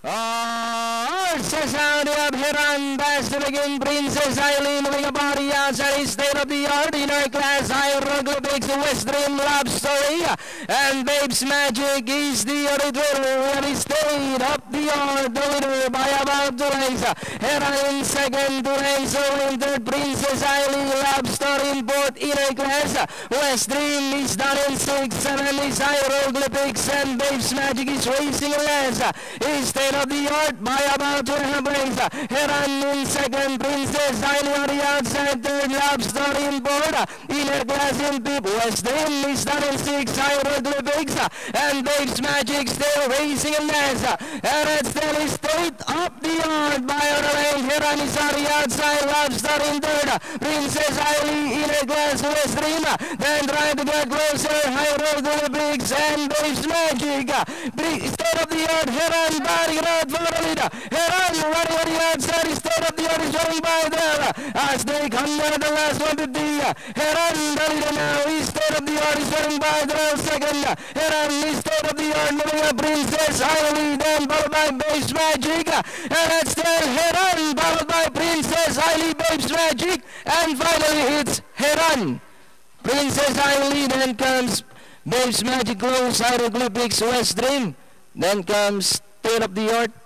Society of Hiran, best to begin Princess Eileen moving a body outside state of the art in her class hieroglyphics West Dream Love Story and Babes Magic is the auditor state of the art the winner by about 2 lengths. Hiran in second, 2 lengths in third, Princess Eileen Love Story in fourth in her class. West Dream is done in 6, 7 is hieroglyphics and Babes Magic is racing less. State of the art by about 2.5 lengths. Hiran in second, Princess Eileen outside third, Love Story in fourth. Inner class in fifth, West Dream is done in 6, hieroglyphics and Babes Magic still racing in less. And it's still state of the art by our length. Hiran is outside, Love Story in third, Princess Eileen inner class, West Dream. Then trying to get closer, hieroglyphics and Babes Magic. State of the art, Hiran body right for the leader. Hiran running on the outside, state of the art is running by there. As they come down the last one to be Hiran the leader now. State of the art is running by there second. Hiran is state of the art moving up Princess Eileen, then followed by Babes Magic. And it's still Hiran followed by Princess Eileen, Babes Magic. And finally it's Hiran. Princess Eileen, then comes Babes Magic close, hieroglyphics, West Dream. Then comes State of the Art.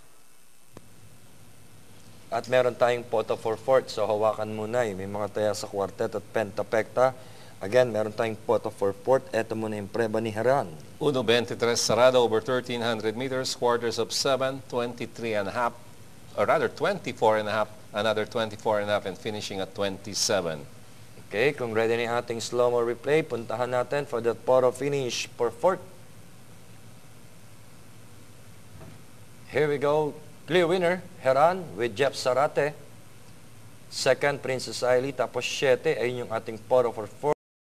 At meron tayong photo for fourth. So hawakan muna may mga taya sa quartet at pentapekta. Again, meron tayong photo for fourth. Ito muna yung preba ni Hiran. 1.23 sarado over 1,300 meters, quarters of 7, 23.5, or rather 24.5, another 24.5, and finishing at 27. Okay, kung ready na ating slow-mo replay, puntahan natin for that photo finish for fourth. Here we go. Clear winner, Hiran with Jeff Sarate. Second, Princess Eileen. Tapos 7 ay yung ating photo for 4.